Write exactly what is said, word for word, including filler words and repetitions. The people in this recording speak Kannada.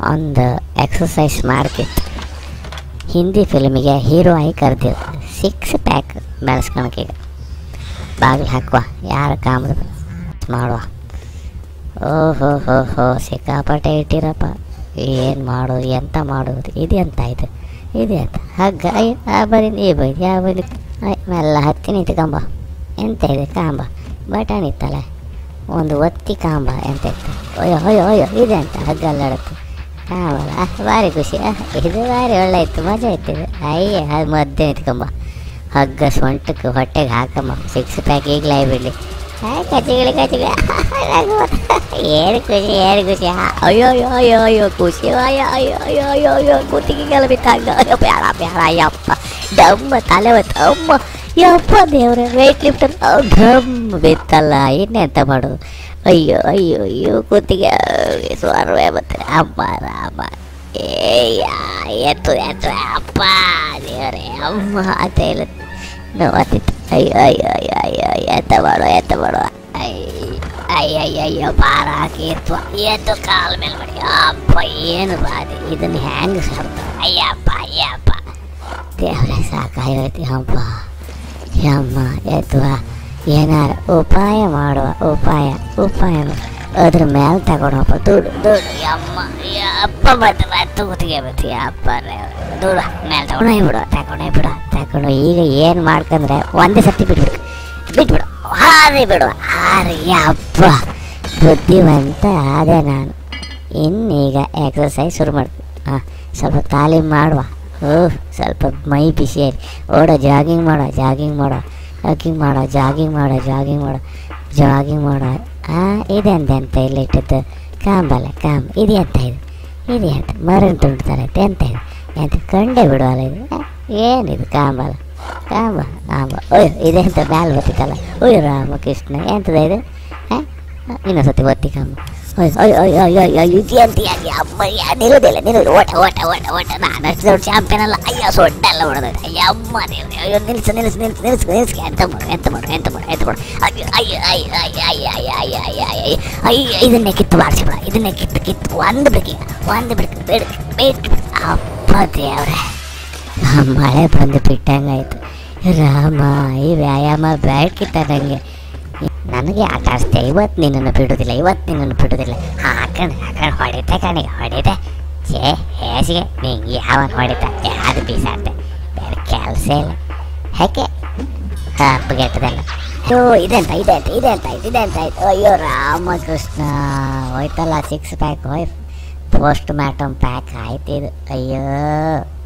ಒಂದು ಎಕ್ಸಸೈಸ್ ಮಾಡ್ತಿತ್ತು. ಹಿಂದಿ ಫಿಲ್ಮಿಗೆ ಹೀರೋ ಆಗಿ ಕರೆದಿದ್ದು. ಸಿಕ್ಸ್ ಪ್ಯಾಕ್ ಬೆಳೆಸ್ಕೊಳಕೀಗ ಬಾಗಿಲು ಹಾಕುವ, ಯಾರು ಕಾಮದ ಮಾಡುವ. ಓಹೋ ಹೋ ಹೋ ಸಿಕ್ಕಾಪಟ್ಟೆ ಇಟ್ಟಿರಪ್ಪ. ಏನು ಮಾಡೋದು, ಎಂತ ಮಾಡೋದು, ಇದು ಎಂತ ಇದು ಇದು ಎಂತ ಹಗ್ಗ. ಅಯ್ಯ ಆ ಬರೀ ಈ ಬೈದು ಯಾವ ಬೈದು ಮೆಲ್ಲ ಹತ್ತಿ ನಿಂತ್ಕೊಂಬ. ಎಂತ ಇದೆ ಕಾಂಬ, ಬಟನ್ ಇತ್ತಲ್ಲ ಒಂದು ಒತ್ತಿ ಕಾಂಬ ಎಂತ ಇತ್ತು. ಅಯ್ಯೋ ಅಯ್ಯೋ ಅಯ್ಯೋ ಇದೆ ಅಂತ ಹಗ್ಗ ಅಲ್ಲಾಡುತ್ತೆ ಕಾಂಬಲ್ಲ. ಭಾರಿ ಖುಷಿ, ಇದು ಭಾರಿ ಒಳ್ಳೆ ಇತ್ತು, ಮಜಾ ಇತ್ತಿದೆ. ಅಯ್ಯ ಅದು ಮಧ್ಯೆ ನಿಂತ್ಕೊಂಬ, ಹಗ್ಗ ಸೊಂಟಕ್ಕೆ ಹೊಟ್ಟೆಗೆ ಹಾಕಮ್ಮ. ಸಿಕ್ಸ್ ಪ್ಯಾಕ್ ಈಗಲೇ ಬಿಡಲಿ. ಹಾಯ್ ಕಚ್ಚಿಗಿಳಿ ಕಚ್ಚಿಗಿಳಿ ಏನು ಖುಷಿ ಏನು ಖುಷಿ. ಅಯ್ಯೋ ಅಯ್ಯೋ ಅಯ್ಯೋ ಅಯ್ಯೋ ಖುಷಿ. ಅಯ್ಯೋ ಅಯ್ಯೋ ಅಯ್ಯೋ ಅಯ್ಯೋ ಅಯ್ಯೋ ಕೂತಿಗೆಲ್ಲ ಬಿತ್ತಾಗ. ಅಯ್ಯೋ ಬೇಡ ಬೇಡ ಅಯ್ಯಪ್ಪ ಡಮ್ಮ ತಲೆ ಹೊತ್ತು ಅಮ್ಮ ಯಪ್ಪ ದೇವ್ರೆ. ವೆಯ್ಟ್ ಲಿಫ್ಟ್ ಢಮ್ ಬಿತ್ತಲ್ಲ, ಇನ್ನೆಂತ ಮಾಡೋದು. ಅಯ್ಯೋ ಅಯ್ಯೋ ಅಯ್ಯೋ ಕೂತಿಗೆ ಸ್ವರ್ವೇ ಮತ್ತೆ ಅಮ್ಮ ರಾಮ. ಏಯ್ಯ ಎತ್ತು ಎತ್ತು ಅಪ್ಪ ದೇವ್ರೆ ಅಮ್ಮ ಅಂತ ಹೇಳ ನೋವಾತಿತ್ತು. ಅಯ್ಯೋ ಅಯ್ಯೋ ಅಯ್ಯೋ ಅಯ್ಯೋ ಎತ್ತ ಮಾಡುವ ಎತ್ತ ಮಾಡುವ. ಅಯ್ಯ ಅಯ್ಯ ಅಯ್ಯೋ ಭಾರ ಹಾಕಿ ಎತ್ತುವ ಎತ್ತು ಕಾಲ ಮೇಲೆ ಮಾಡಿ. ಅಪ್ಪ ಏನು ಬಾಧೆ, ಇದನ್ನು ಹ್ಯಾಂಗೆ ಸಾರ್ತ. ಅಯ್ಯಪ್ಪ ಅಯ್ಯಪ್ಪ ದೇವ್ರೆ ಸಾಕಾಗೈತಿ ಅಪ್ಪ ಅಮ್ಮ. ಎತ್ತುವ ಏನಾರ ಉಪಾಯ ಮಾಡುವ, ಉಪಾಯ ಉಪಾಯ ಅದ್ರ ಮೇಲೆ ತಗೊಂಡಪ್ಪ ದುಡ್ಡು ದುಡ್ಡು ಅಮ್ಮ. ಅಪ್ಪ ಮತ್ತೆ ಮತ್ತೆ ಕೂತಿಗೆ ಬತ್ತಿ ಅಪ್ಪ ದುಡ್ಡು ಮೇಲೆ ತಗೊಂಡೇ ಬಿಡು ತಗೊಂಡೇ ಬಿಡು ತಗೊಂಡು. ಈಗ ಏನು ಮಾಡ್ಕಂದ್ರೆ ಒಂದೇ ಸರ್ತಿ ಬಿಟ್ಬಿಡು ಬಿಟ್ಬಿಡು ಹಾರಿ ಬಿಡುವ ಹಾರಿ. ಅಪ್ಪ ಬುದ್ಧಿವಂತ ಅದೇ ನಾನು. ಇನ್ನೀಗ ಎಕ್ಸಸೈಸ್ ಶುರು ಮಾಡ್ತೀನಿ. ಹಾಂ ಸ್ವಲ್ಪ ತಾಲೀಮು ಮಾಡುವ. ಓಹ್ ಸ್ವಲ್ಪ ಮೈ ಬಿಸಿಯಾಗಿ ಓಡೋ, ಜಾಗಿಂಗ್ ಮಾಡೋ ಜಾಗಿಂಗ್ ಮಾಡೋ ಜಾಗಿಂಗ್ ಮಾಡೋ ಜಾಗಿಂಗ್ ಮಾಡೋ ಜಾಗಿಂಗ್ ಮಾಡೋ ಜಾಗಿಂಗ್ ಮಾಡೋ. ಹಾಂ ಇದೆ ಅಂತ ಎಂತ ಇಲ್ಲಿ ಇಟ್ಟಿದ್ದು ಕಾಂಬಲ್ಲ ಕಾಂಬ. ಇದು ಎಂತ ಇದು ಇದು ಎಂತ ಮರಣ ತುಂಡ್ತಾರೆ ಎಂತ ಇದು ಎಂತ ಕಂಡೇ ಬಿಡುವಲ್ಲ ಇದು. ಏನಿದು ಕಾಂಬಲ್ಲ ಕಾಂಬ ಕಾಂಬ. ಓಯ್ ಇದೆಂತ ಮ್ಯಾಲೆ ಬರ್ತಿತ್ತಲ್ಲ. ಓಯ್ ರಾಮಕೃಷ್ಣ ಎಂತದ ಇದು. ಹಾಂ ಇನ್ನೊಂದು ಸತಿ ಒತ್ತಿ ಕಾಂಬ. ಅಯ್ಯೋ ಅಯ್ಯೋ ಅಯ್ಯೋ ಅಯ್ಯೋ ಅಯ್ಯೋ ಇದು ಎಂತ ಯಾಕೆ ಅಮ್ಮ ನಿಲ್ಲೋದಿಲ್ಲ ನಿಲ್ಲೋದು. ಓಟ ಓಟ ಓಟ ಓಟ ನಾನು ಅಷ್ಟು ದೊಡ್ಡ ಚಾಂಪಿಯನ್ ಅಲ್ಲ. ಅಯ್ಯೋ ಸೊಡ್ಡೆಲ್ಲ ಹೊಡೆದೋಯ್ತು. ಅಯ್ಯ ಅಮ್ಮ ದೇವ್ರೆ ಅಯ್ಯೋ ನಿಲ್ಸು ನಿಲ್ಸು ನಿಲ್ಸು ನಿಲ್ಸು ನಿಲ್ಸ್ಕೆ ಎಂತ ಮಾಡು ಎಂತ ಮಾಡು ಎಂತ ಮಾಡು ಎಂತ ಮಾಡು. ಅಯ್ಯೋ ಅಯ್ಯೋ ಅಯ್ಯೋ ಅಯ್ಯೋ ಅಯ್ಯೋ ಅಯ್ಯೋ ಅಯ್ಯೋ ಅಯ್ಯೋ ಅಯ್ಯೋ ಅಯ್ಯೋ ಇದನ್ನೇ ಕಿತ್ತು ಬಾರಿಸಿಬಿಡ ಇದನ್ನೇ ಕಿತ್ತು ಕಿತ್ತು ಒಂದು ಬಿಡ್ಕಿ ಒಂದು ಬಿಡ್ಕಿ ಬಿಡ್ಕಿ ಬಿಟ್ಟು. ಅಪ್ಪ ದೇವ್ರೆ ಮಳೆ ಬಂದು ಬಿಟ್ಟಂಗಾಯ್ತು. ರಾಮ ಈ ವ್ಯಾಯಾಮ ಬೇಡ್ಕಿತ್ತ ನನಗೆ. ನನಗೆ ಆಟ ಆಡಿಸ್ತೆ. ಇವತ್ತು ನಿನ್ನನ್ನು ಬಿಡೋದಿಲ್ಲ ಇವತ್ತು ನಿನ್ನನ್ನು ಬಿಡೋದಿಲ್ಲ. ಹಾಕೊಂಡು ಹಾಕೊಂಡು ಹೊಡಿತೆ ಕಣಿಗೆ ಹೊಡಿತೆ ಚೇ ಹೇಸಿಗೆ ನಿಂಗೆ ಯಾವನ್ ಹೊಡಿತ ಯಾರು ಬೀಸಾಡ್ತೆ ಬೇರೆ ಕೆಲಸ ಇಲ್ಲ. ಯಾಕೆ ಹಬ್ಬಗೆಟ್ಟದಲ್ಲ. ಅಯ್ಯೋ ಇದೆಂತ ಇದೆಂತ ಇದೆಂತ ಆಯ್ತು ಇದೆಂತ ಆಯ್ತು. ಅಯ್ಯೋ ರಾಮಕೃಷ್ಣ ಹೋಯ್ತಲ್ಲ ಸಿಕ್ಸ್ ಪ್ಯಾಕ್ ಹೋಯ್ ಪೋಸ್ಟ್ ಮ್ಯಾಟಮ್ ಪ್ಯಾಕ್ ಆಯ್ತು ಇದು. ಅಯ್ಯೋ